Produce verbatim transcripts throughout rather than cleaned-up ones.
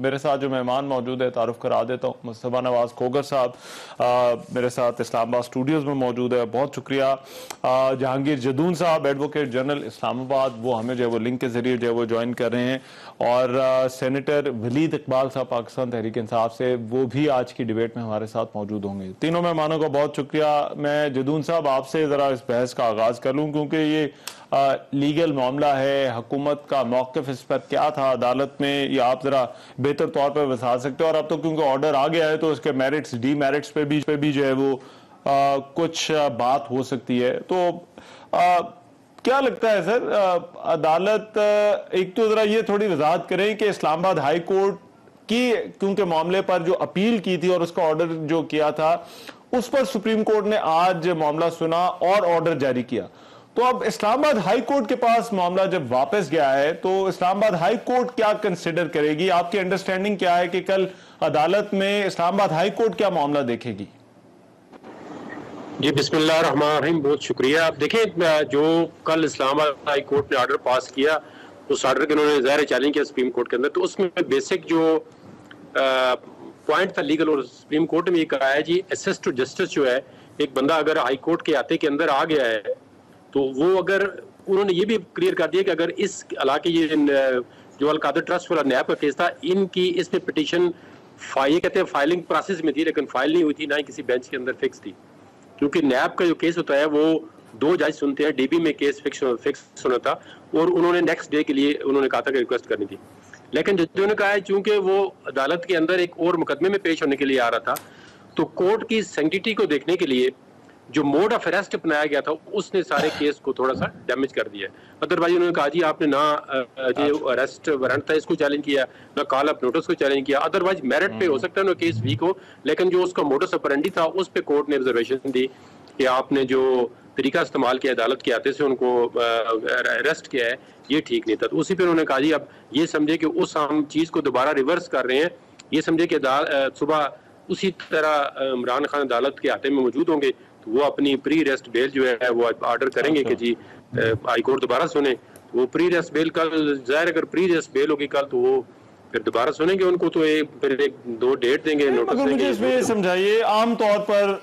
मेरे साथ जो मेहमान मौजूद है तारुफ करा देता हूँ। मुस्तफा नवाज खोगर साहब मेरे साथ इस्लामाबाद स्टूडियोज़ में मौजूद है, बहुत शुक्रिया। जहांगीर जदून साहब एडवोकेट जनरल इस्लामाबाद, वो हमें जो है वो लिंक के जरिए जो है वो ज्वाइन कर रहे हैं। और सेनेटर वलीद इकबाल साहब पाकिस्तान तहरीक इंसाफ से, वो भी आज की डिबेट में हमारे साथ मौजूद होंगे। तीनों मेहमानों का बहुत शुक्रिया। मैं जदून साहब आपसे ज़रा इस बहस का आगाज़ कर लूँ, क्योंकि ये आ, लीगल मामला है, हुकूमत का मौक़िफ़ इस पर क्या था अदालत में, ये आप ज़रा बेहतर तौर पर बता सकते हो। और अब तो क्योंकि ऑर्डर आ गया है तो उसके मेरिट्स डी मेरिट्स पे भी पे भी जो है वो आ, कुछ बात हो सकती है। तो आ, क्या लगता है सर, अदालत, एक तो ज़रा ये थोड़ी वजाहत करें कि इस्लामाबाद हाई कोर्ट की क्योंकि मामले पर जो अपील की थी और उसका ऑर्डर जो किया था उस पर सुप्रीम कोर्ट ने आज मामला सुना और ऑर्डर जारी किया। तो अब इस्लामाबाद हाई कोर्ट के पास मामला जब वापस गया है तो इस्लामाबाद हाई कोर्ट क्या कंसिडर करेगी? आपकी अंडरस्टैंडिंग क्या है कि कल अदालत में इस्लामाबाद हाई कोर्ट क्या मामला देखेगी? जी बिस्मिल्लाह रहमान रहीम, बहुत शुक्रिया। आप देखें, जो कल इस्लामाबाद हाई कोर्ट ने ऑर्डर पास किया, उस ऑर्डर के उन्होंने ज़ाहिर चैलेंज किया सुप्रीम कोर्ट के अंदर, तो उसमें बेसिक जो पॉइंट था लीगल, और सुप्रीम कोर्ट में ये कहा है जी एसेस टू जस्टिस जो है, एक बंदा अगर हाई कोर्ट के आते के अंदर आ गया है तो वो, अगर उन्होंने ये भी क्लियर कर दिया कि अगर इस हालांकि ये जो अलकादर ट्रस्ट वाला नैब का केस था, इनकी इसमें पिटीशन ये कहते हैं फाइलिंग प्रोसेस में थी, लेकिन फाइल नहीं हुई थी, ना ही किसी बेंच के अंदर फिक्स थी। क्योंकि नैब का जो केस होता है वो दो जज सुनते हैं, डीबी में केस फिक्स फिक्स होना था और उन्होंने नेक्स्ट डे के लिए उन्होंने कहा था कि रिक्वेस्ट करनी थी। लेकिन जजों ने कहा है चूंकि वो अदालत के अंदर एक और मुकदमे में पेश होने के लिए आ रहा था, तो कोर्ट की सैंक्टिटी को देखने के लिए जो मोड ऑफ अरेस्ट अपनाया गया था उसने सारे केस को थोड़ा सा डैमेज कर दिया। अदरवाइज उन्होंने कहा जी आपने ना जो अरेस्ट वारंट था इसको चैलेंज किया, ना कॉल अप नोटिस को चैलेंज किया। अदरवाइज मेरिट पे हो सकता है ना केस वीक हो, लेकिन जो उसका मोडस ऑपरेंडी था उस पे कोर्ट ने ऑब्जर्वेशन दी कि आपने जो तरीका इस्तेमाल किया अदालत के आते से उनको अरेस्ट किया है ये ठीक नहीं था। तो उसी पे उन्होंने कहा जी अब ये समझे कि उस हम चीज़ को दोबारा रिवर्स कर रहे हैं, ये समझे कि सुबह उसी तरह इमरान खान अदालत के आते में मौजूद होंगे तो वो अपनी प्री अरेस्ट बेल जो है वो ऑर्डर करेंगे कि जी हाई कोर्ट दोबारा सुने। वो प्री अरेस्ट बेल कल ज़ाहिर अगर प्री अरेस्ट बेल होगी कल तो वो फिर दोबारा सुनेंगे उनको, तो एक फिर एक दो डेट देंगे, नोटिस देंगे। मुझे इसमें समझाइए, आमतौर पर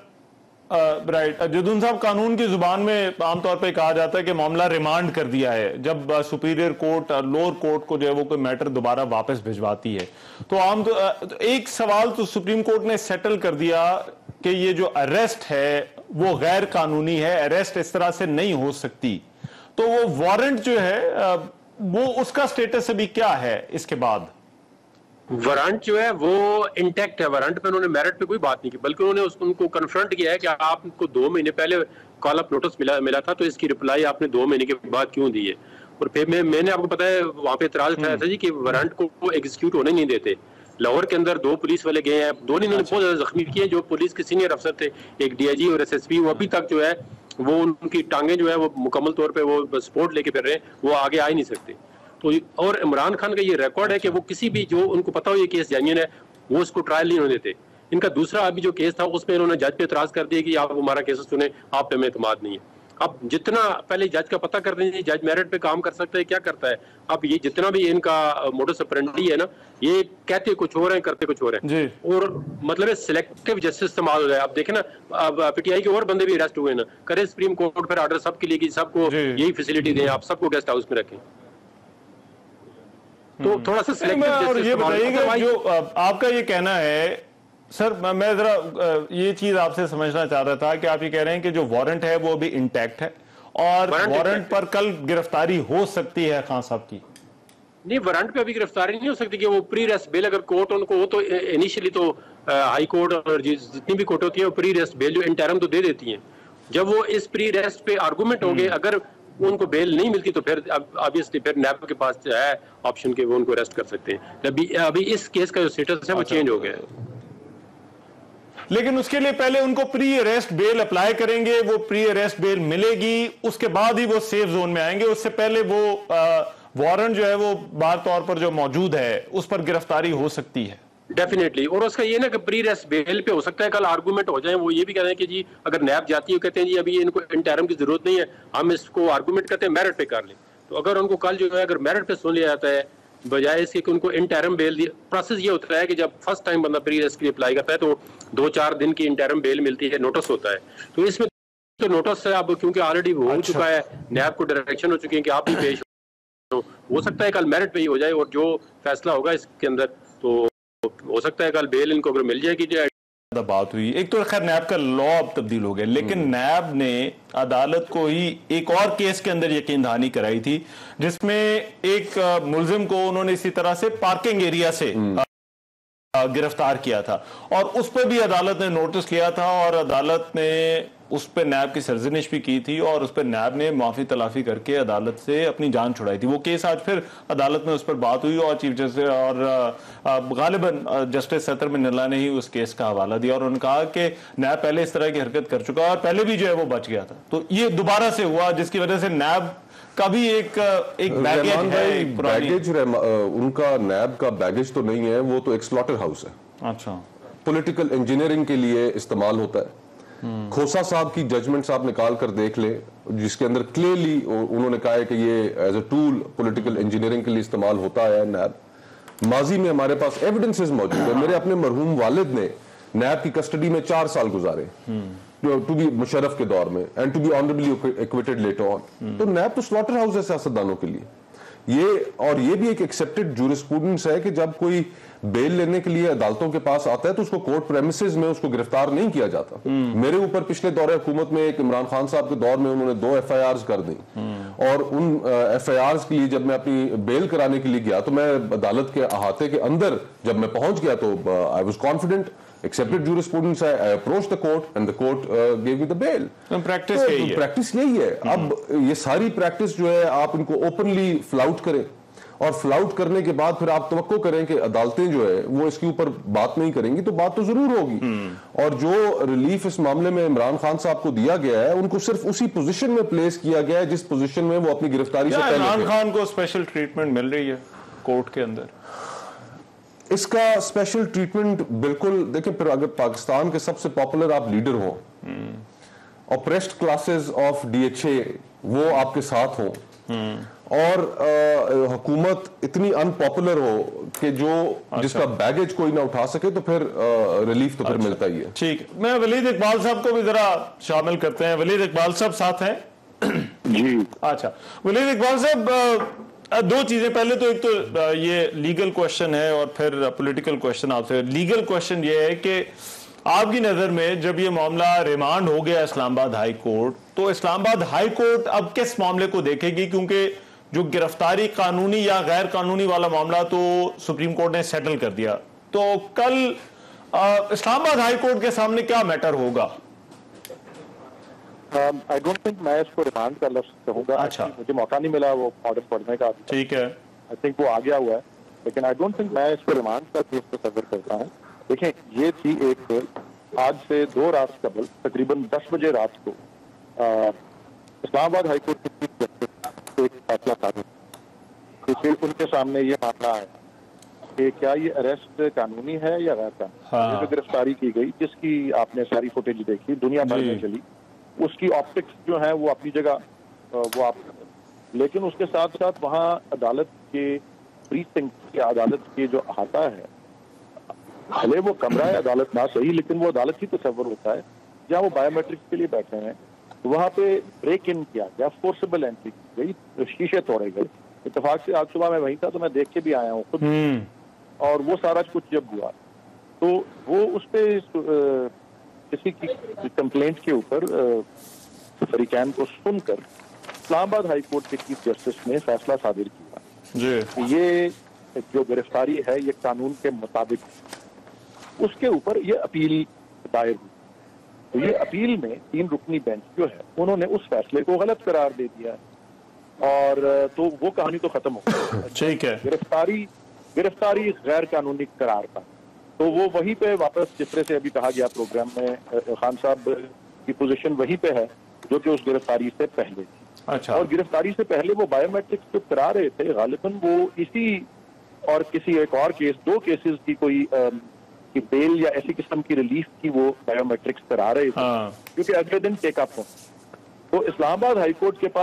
राइट जदून साहब, कानून की जुबान में आमतौर पे कहा जाता है कि मामला रिमांड कर दिया है जब सुपीरियर कोर्ट लोअर कोर्ट को जो है वो कोई मैटर दोबारा वापस भिजवाती है। तो आम तो एक सवाल तो सुप्रीम कोर्ट ने सेटल कर दिया कि ये जो अरेस्ट है वो गैर कानूनी है, अरेस्ट इस तरह से नहीं हो सकती। तो वो वारंट जो है वो उसका स्टेटस अभी क्या है? इसके बाद वारंट जो है वो इंटैक्ट है। वारंट पे उन्होंने मेरिट पे कोई बात नहीं की, बल्कि उन्होंने उस, उनको कन्फ्रंट किया है कि आपको दो महीने पहले कॉल अप नोटिस मिला मिला था तो इसकी रिप्लाई आपने दो महीने के बाद क्यों दी है। और फिर मैं मैंने आपको पता है वहां पे इतराज उठाया था जी कि वारंट को एग्जीक्यूट होने नहीं देते। लाहौर के अंदर दो पुलिस वाले गए हैं, दोनों ने बहुत ज्यादा जख्मी किए, जो पुलिस के सीनियर अफसर थे, एक डीआईजी और एसएसपी, वो अभी तक जो है वो उनकी टांगे जो है वो मुकम्मल तौर पे वो सपोर्ट लेके फिर रहे हैं, वो आगे आ ही नहीं सकते। तो और इमरान खान का ये रिकॉर्ड है कि वो किसी भी जो उनको पता हो ये केस जेन्युइन है वो उसको ट्रायल नहीं होने देते। इनका दूसरा अभी जो केस था उसमें इन्होंने जज पे एतराज कर दिया कि आप हमारा केस सुने, आप पे हमें एतमाद नहीं है। अब जितना पहले जज का पता कर देंगे, जज मेरिट पे काम कर सकता है, क्या करता है। अब ये जितना भी इनका मोडस ऑपरेंडी है ना, ये कहते कुछ हो रहे हैं करते कुछ हो रहे हैं, और मतलब सिलेक्टिव जस्टिस इस्तेमाल हो रहा है। अब देखे ना, अब पीटीआई के और बंदे भी अरेस्ट हुए ना, करे सुप्रीम कोर्ट पर ऑर्डर सबके लिए कि सबको यही फैसिलिटी दें, आप सबको गेस्ट हाउस में रखें। तो थोड़ा सा सिलेक्टिव जस्टिस। और ये बताइएगा जो आपका ये कहना है सर, मैं जरा ये चीज आपसे समझना चाह रहा था कि आप ये कह रहे हैं कि जो वारंट है वो अभी इंटैक्ट है और वारंट पर कल गिरफ्तारी हो सकती है खान साहब की? नहीं, वारंट पे अभी गिरफ्तारी नहीं हो सकती कि वो प्री अरेस्ट बेल अगर कोर्ट उनको हो तो इनिशियली तो हाई कोर्ट और जितनी भी कोर्ट होती है वो प्री अरेस्ट बेल जो इंटरम तो दे देती हैं। जब वो इस प्री अरेस्ट पे आर्गूमेंट हो गए, अगर उनको बेल नहीं मिलती तो फिर ऑब्वियसली फिर नैब के पास है ऑप्शन के वो उनको अरेस्ट कर सकते हैं। अभी अभी इस केस का जो स्टेटस है वो चेंज हो गया है, लेकिन उसके लिए पहले उनको प्री अरेस्ट बेल अप्लाई करेंगे, वो प्री अरेस्ट बेल मिलेगी, उसके बाद ही वो सेफ जोन में आएंगे। उससे पहले वो वारंट जो है वो बार तौर पर जो मौजूद है उस पर गिरफ्तारी हो सकती है डेफिनेटली। और उसका ये ना कि प्री अरेस्ट बेल पे हो सकता है कल आर्गूमेंट हो जाए, वो ये भी कह रहे हैं कि जी अगर नैब जाती है कहते हैं जी अभी इनको इंटरम की जरूरत नहीं है, हम इसको आर्गूमेंट करते हैं मेरिट पे कर लें। तो अगर उनको कल जो है अगर मेरिट पे सुन लिया जाता है बजाय इसके कि उनको इंटरम बेल दी। प्रोसेस ये होता है कि जब फर्स्ट टाइम बंदा प्री अरेस्ट के लिए अप्लाई करता है तो दो चार दिन की इंटरम बेल मिलती है, नोटिस होता है। तो इसमें तो नोटिस है अब क्योंकि ऑलरेडी हो अच्छा। चुका है, नैब को डायरेक्शन हो चुकी है कि आप भी पेश हो, हो सकता है कल मेरिट पे ही हो जाए और जो फैसला होगा इसके अंदर तो हो सकता है कल बेल इनको अगर मिल जाएगी। ज्यादा बात हुई, एक तो खैर नैब का लॉ अब तब्दील हो गया, लेकिन नैब ने अदालत को ही एक और केस के अंदर यकीन दहानी कराई थी जिसमें एक अ, मुलजिम को उन्होंने इसी तरह से पार्किंग एरिया से अ, गिरफ्तार किया था और उस पर भी अदालत ने नोटिस लिया था और अदालत ने उस पर नैब की सरजनिश भी की थी और उस पर नैब ने माफी तलाफी करके अदालत से अपनी जान छुड़ाई थी। वो केस आज फिर अदालत में उस पर बात हुई और चीफ जस्टिस और गालिबन जस्टिस सतर मिन्नल्ला ने ही उस केस का हवाला दिया और उन्होंने कहा कि नैब पहले इस तरह की हरकत कर चुका है और पहले भी जो है वो बच गया था, तो ये दोबारा से हुआ जिसकी वजह से नैब का भी एक एक बैगेज है, एक पुरानी बैगेज उनका नैब का बैगेज तो नहीं है, वो तो एक स्लॉटर हाउस है। अच्छा, पॉलिटिकल इंजीनियरिंग के लिए इस्तेमाल होता है। खोसा साहब की जजमेंट्स आप निकाल कर देख ले जिसके अंदर क्लियरली उन्होंने कहा है कि ये as a tool political engineering के लिए इस्तेमाल होता है नैब। माजी में हमारे पास एविडेंसेस मौजूद है। मेरे अपने मरहूम वालिद ने नैब की कस्टडी में चार साल गुजारे टू बी मुशर्रफ के दौर में and to be honourably acquitted later on. तो नैब तो स्लॉटर हाउस है सियासतदानों के लिए ये, और ये भी एक एक्सेप्टेड जूरिस्प्रूडेंस है कि जब कोई बेल लेने के लिए अदालतों के पास आता है तो उसको कोर्ट प्रेमिसेस में उसको गिरफ्तार नहीं किया जाता। मेरे ऊपर पिछले दौरे हुकूमत में एक इमरान खान साहब के दौर में उन्होंने दो एफ आई आर्स कर दी और उन एफ आई आर्स के लिए जब मैं अपनी बेल कराने के लिए गया तो मैं अदालत के अहाते के अंदर जब मैं पहुंच गया तो I was confident, accepted jurisprudence है, I approach the court and the court give me the bail. Practice यही है, प्रैक्टिस यही है। अब ये सारी प्रैक्टिस जो है आप इनको ओपनली फ्लाउट करें और फ्लाउट करने के बाद फिर आप तवक्को करें कि अदालतें जो है वो इसके ऊपर बात नहीं करेंगी तो बात तो जरूर होगी। और जो रिलीफ इस मामले में इमरान खान साहब को दिया गया है उनको सिर्फ उसी पोजीशन में प्लेस किया गया है जिस पोजीशन में वो अपनी गिरफ्तारी से पहले इमरान खान को स्पेशल ट्रीटमेंट मिल रही है कोर्ट के अंदर। इसका स्पेशल ट्रीटमेंट बिल्कुल देखिए, फिर अगर पाकिस्तान के सबसे पॉपुलर आप लीडर हो, ऑप्रेस्ड क्लासेस ऑफ डीएचए वो आपके साथ हो और आ, हुकूमत इतनी अनपॉपुलर हो कि जो अच्छा। जिसका बैगेज कोई ना उठा सके तो फिर आ, रिलीफ तो फिर अच्छा। मिलता ही है। ठीक, मैं वलीद इकबाल साहब को भी जरा शामिल करते हैं। वलीद इकबाल साहब साथ हैं जी। अच्छा वलीद इकबाल साहब, दो चीजें, पहले तो एक तो ये लीगल क्वेश्चन है और फिर पॉलिटिकल क्वेश्चन आपसे। लीगल क्वेश्चन ये है कि आपकी नजर में जब ये मामला रिमांड हो गया इस्लामाबाद हाई कोर्ट, तो इस्लामाबाद हाई कोर्ट अब किस मामले को देखेगी? क्योंकि जो गिरफ्तारी कानूनी या गैर कानूनी वाला मामला तो सुप्रीम कोर्ट ने सेटल कर दिया, तो कल इस्लामाबाद हाई कोर्ट के सामने क्या मैटर होगा? आई डोंट थिंक मैं इसको रिमांड का लफ्ज कहूंगा। अच्छा, मुझे मौका नहीं मिला वो ऑर्डर पढ़ने का। ठीक है, आई थिंक वो आ गया हुआ है, लेकिन आई डोंट थिंक मैं इसको रिमांड का केस तस्वर करता हूँ। देखें, ये थी एक आज से दो रात कबल तकरीबन दस बजे रात को इस्लामाबाद हाई कोर्ट की एक फैसला साबित, तो फिर उनके सामने ये मामला है कि क्या ये अरेस्ट कानूनी है या गैर कानूनी। हाँ। जो गिरफ्तारी की गई जिसकी आपने सारी फुटेज देखी, दुनिया भर में चली, उसकी ऑप्टिक्स जो है वो अपनी जगह वो आप, लेकिन उसके साथ साथ वहाँ अदालत के प्रीसिंक्ट या अदालत के जो अहाता है, भले वो कमरा है अदालत ना सही, लेकिन वो अदालत ही तस्वर होता है जहाँ वो बायोमेट्रिक्स के लिए बैठे हैं। वहाँ पे ब्रेक इन किया गया, फोर्सेबल एंट्री की गई, शीशे तोड़े गए। इत्तेफाक से आज सुबह मैं वहीं था तो मैं देख के भी आया हूँ खुद, और वो सारा कुछ जब हुआ तो वो उस पे किसी की कंप्लेंट के ऊपर फरीकैन को सुनकर इस्लामाबाद हाई कोर्ट के चीफ जस्टिस ने फैसला सादिर किया कि ये जो गिरफ्तारी है ये कानून के मुताबिक, उसके ऊपर ये अपील दायर हुई। तो ये अपील में तीन रुकनी बेंच जो है उन्होंने उस फैसले को गलत करार दे दिया और तो वो कहानी तो खत्म हो गई। ठीक है, गिरफ्तारी गिरफ्तारी गैर कानूनी करार था, तो वो वहीं पे वापस, जिस तरह से अभी कहा गया प्रोग्राम में, खान साहब की पोजीशन वहीं पे है जो कि उस गिरफ्तारी से पहले थी। अच्छा। और गिरफ्तारी से पहले वो बायोमेट्रिक्स जो करा रहे थे, गालिबन वो इसी और किसी एक और केस, दो केसेस की कोई आ, कि बेल या ऐसी किस्म की रिलीफ की वो बायोमेट्रिक्स करा रहे थे, क्योंकि अगले दिन टेकअप हो। तो इस्लामाबाद हाई कोर्ट के पास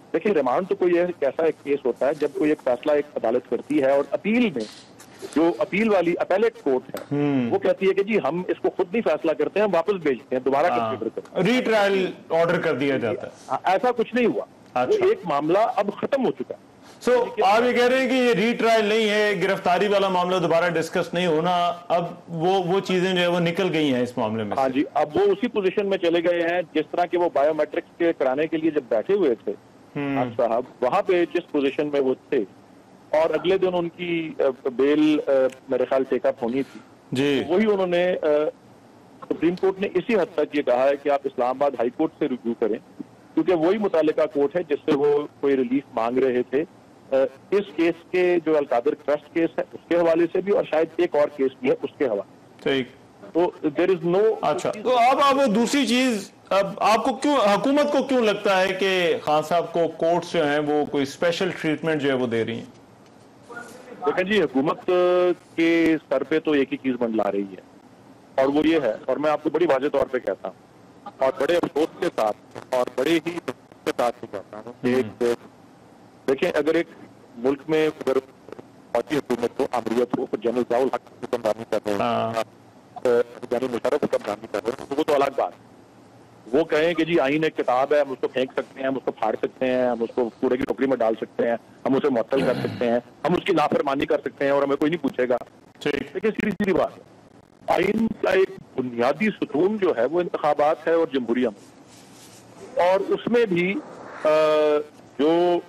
देखिए रिमांड तो कोई एक ऐसा एक केस होता है जब कोई एक फैसला एक अदालत करती है और अपील में जो अपील वाली अपीलेट कोर्ट है वो कहती है कि जी हम इसको खुद नहीं फैसला करते हैं, हम वापस भेजते हैं, दोबारा कंसिडर करते हैं, रीट्रायल ऑर्डर कर दिया जाता है। हाँ, ऐसा कुछ नहीं हुआ। अच्छा। वो एक मामला अब खत्म हो चुका है। सो so, आप ये कह रहे हैं कि ये रीट्रायल नहीं है, गिरफ्तारी वाला मामला दोबारा डिस्कस नहीं होना, अब वो वो चीजें जो है वो निकल गई हैं इस मामले में। हाँ जी, अब वो उसी पोजीशन में चले गए हैं जिस तरह के वो बायोमेट्रिक्स के कराने के लिए जब बैठे हुए थे आप साहब, वहां पे जिस पोजीशन में वो थे और अगले दिन उनकी बेल मेरे ख्याल टेकअप होनी थी जी, तो वही उन्होंने सुप्रीम कोर्ट ने इसी हद तक ये कहा है कि आप इस्लामाबाद हाई कोर्ट से रिव्यू करें, क्योंकि वही मुतालिका कोर्ट है जिससे वो कोई रिलीफ मांग रहे थे इस केस के, जो अलकादर ट्रस्ट केस है उसके हवाले से भी और शायद एक और केस भी है उसके हवाले। ठीक, तो देयर इज नो। अच्छा, तो अब अब दूसरी चीज, अब आपको क्यों, हुकूमत को क्यों लगता है कि खान साहब को कोर्ट्स जो हैं वो कोई स्पेशल ट्रीटमेंट जो है वो दे रही हैं? देखें जी, हुकूमत के सर पे तो एक ही चीज मंडला रही है और वो ये है, और मैं आपको बड़ी वाज़ेह तौर पे कहता हूँ और बड़े अफसोस के साथ और बड़े ही के साथ कहता हूँ कि एक देखें, अगर एक मुल्क में अगर फौजी हुकूमत हो, अमरीत हो, तो जनरल ज़ियाउल हक हुक्मरानी कर रहे हैं, जनरल मुशर्रफ हुक्मरानी कर रहे हैं, तो वो तो अलग बात है। वो कहें कि जी आईन एक किताब है, हम उसको फेंक सकते हैं, हम उसको फाड़ सकते हैं, हम उसको कूड़े की टोकरी में डाल सकते हैं, हम उसे मुअत्तल कर सकते हैं, हम उसकी नाफरमानी कर सकते हैं और हमें कोई नहीं पूछेगा। देखिए सीधी सीधी बात है, आईन का एक बुनियादी सुतून जो है वो इंतखाबात है और जमहूरिया में, और उसमें भी आ, जो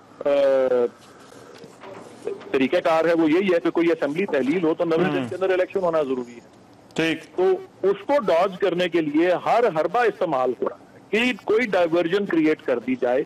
तरीक़ेकार है वो यही है कि कोई असेंबली तहलील हो तो नवे दिन के अंदर इलेक्शन होना जरूरी है। ठीक, तो उसको डॉज करने के लिए हर हरबा इस्तेमाल हो रहा है कि कोई डाइवर्जन क्रिएट कर दी जाए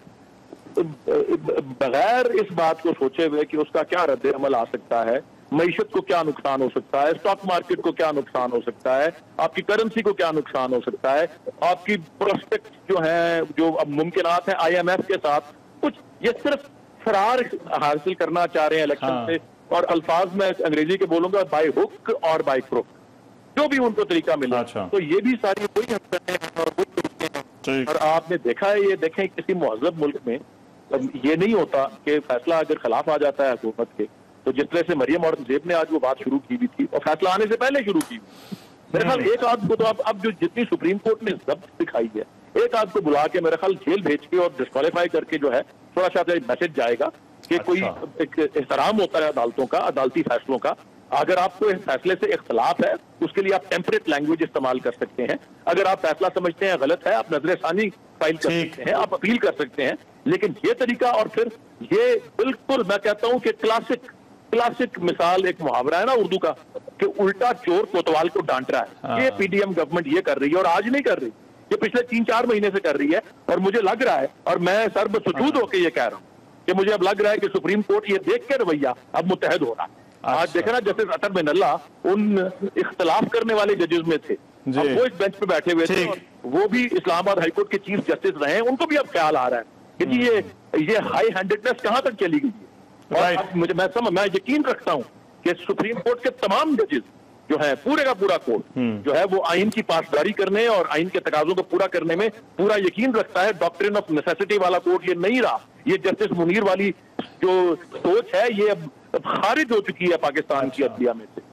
बगैर इस बात को सोचे हुए कि उसका क्या रद्द अमल आ सकता है, मईशत को क्या नुकसान हो सकता है, स्टॉक मार्केट को क्या नुकसान हो सकता है, आपकी करेंसी को क्या नुकसान हो सकता है, आपकी प्रोस्पेक्ट जो है, जो अब मुमकिनात है आईएमएफ के साथ, कुछ ये सिर्फ फरार हासिल करना चाह रहे हैं इलेक्शन हाँ। से, और अल्फाज में अंग्रेजी के बोलूंगा बाय हुक और बाय क्रुक, जो भी उनको तरीका मिला। अच्छा। तो ये भी सारी वही हरकतें हैं और वही तरीके हैं। और आपने देखा है, ये देखें किसी मुहज़्ज़ब मुल्क में ये नहीं होता कि फैसला अगर खिलाफ आ जाता है हुकूमत के, तो जिस तरह से मरियम और जेब ने आज वो बात शुरू की भी थी और फैसला आने से पहले शुरू की, मेरे ख्याल एक आध को तो अब अब जो जितनी सुप्रीम कोर्ट ने जब्त दिखाई है, एक आध को बुला के मेरे ख्याल जेल भेज के और डिस्क्वालीफाई करके जो है थोड़ा सा मैसेज जाएगा कि कोई एक एहतराम होता है अदालतों का, अदालती फैसलों का। अगर आपको इस फैसले से इख्तलाफ है उसके लिए आप टेम्परेट लैंग्वेज इस्तेमाल कर सकते हैं, अगर आप फैसला समझते हैं गलत है आप नजर सानी फाइल कर सकते हैं, आप अपील कर सकते हैं, लेकिन ये तरीका, और फिर ये बिल्कुल मैं कहता हूं कि क्लासिक क्लासिक मिसाल एक मुहावरा है ना उर्दू का कि उल्टा चोर कोतवाल को डांट रहा है, ये पीडीएम गवर्नमेंट ये कर रही है और आज नहीं कर रही, ये पिछले तीन चार महीने से कर रही है। और मुझे लग रहा है, और मैं सर्वसुजूद होकर ये कह रहा हूं कि मुझे अब लग रहा है कि सुप्रीम कोर्ट ये देख के रवैया अब मुतहद हो रहा है। आज देखा ना, जस्टिस अतर बिन अल्लाह उन इख्तलाफ करने वाले जजेस में थे, अब वो इस बेंच पे बैठे हुए थे, वो भी इस्लामाबाद हाईकोर्ट के चीफ जस्टिस रहे हैं, उनको भी अब ख्याल आ रहा है कि जी ये ये हाई हैंडेडनेस कहां तक चली गई है। और अब मुझे मैं समझ मैं यकीन रखता हूं कि सुप्रीम कोर्ट के तमाम जजेस जो है, पूरे का पूरा कोर्ट जो है वो आइन की पासदारी करने और आइन के तकाजों को पूरा करने में पूरा यकीन रखता है। डॉक्ट्रिन ऑफ नेसेसिटी वाला कोर्ट ये नहीं रहा, ये जस्टिस मुनीर वाली जो सोच है ये अब खारिज हो चुकी है पाकिस्तान की अदलिया में से।